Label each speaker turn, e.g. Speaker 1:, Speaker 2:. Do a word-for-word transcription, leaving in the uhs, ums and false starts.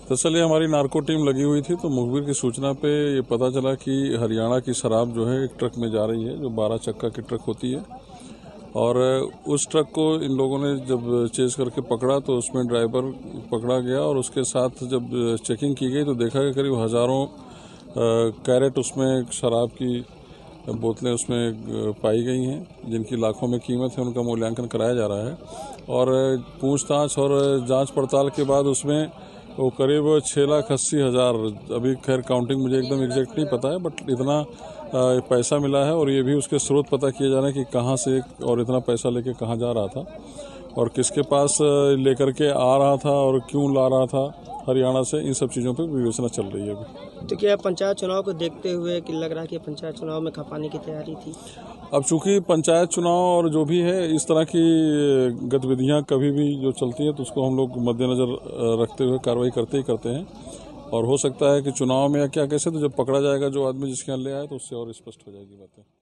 Speaker 1: दरअसल ये हमारी नार्को टीम लगी हुई थी, तो मुखबिर की सूचना पे ये पता चला कि हरियाणा की शराब जो है एक ट्रक में जा रही है, जो बारह चक्का की ट्रक होती है। और उस ट्रक को इन लोगों ने जब चेज करके पकड़ा तो उसमें ड्राइवर पकड़ा गया, और उसके साथ जब चेकिंग की गई तो देखा कि करीब हज़ारों कैरेट उसमें शराब की बोतलें उसमें पाई गई हैं, जिनकी लाखों में कीमत है। उनका मूल्यांकन कराया जा रहा है, और पूछताछ और जांच पड़ताल के बाद उसमें वो करीब छः लाख अस्सी हज़ार, अभी खैर काउंटिंग मुझे एकदम एग्जैक्ट नहीं पता है, बट इतना पैसा मिला है। और ये भी उसके स्रोत पता किए जा रहे हैं कि कहाँ से और इतना पैसा लेके कहाँ जा रहा था, और किसके पास लेकर के आ रहा था, और क्यों ला रहा था हरियाणा से। इन सब चीज़ों पे विवेचना चल रही है अभी।
Speaker 2: तो क्या पंचायत चुनाव को देखते हुए कि लग रहा है कि पंचायत चुनाव में खपाने की तैयारी थी?
Speaker 1: अब चूंकि पंचायत चुनाव और जो भी है इस तरह की गतिविधियां कभी भी जो चलती हैं, तो उसको हम लोग मद्देनजर रखते हुए कार्रवाई करते ही करते हैं। और हो सकता है कि चुनाव में या क्या कैसे, तो जब पकड़ा जाएगा जो आदमी जिसके यहाँ ले आए, तो उससे और स्पष्ट हो जाएगी बातें।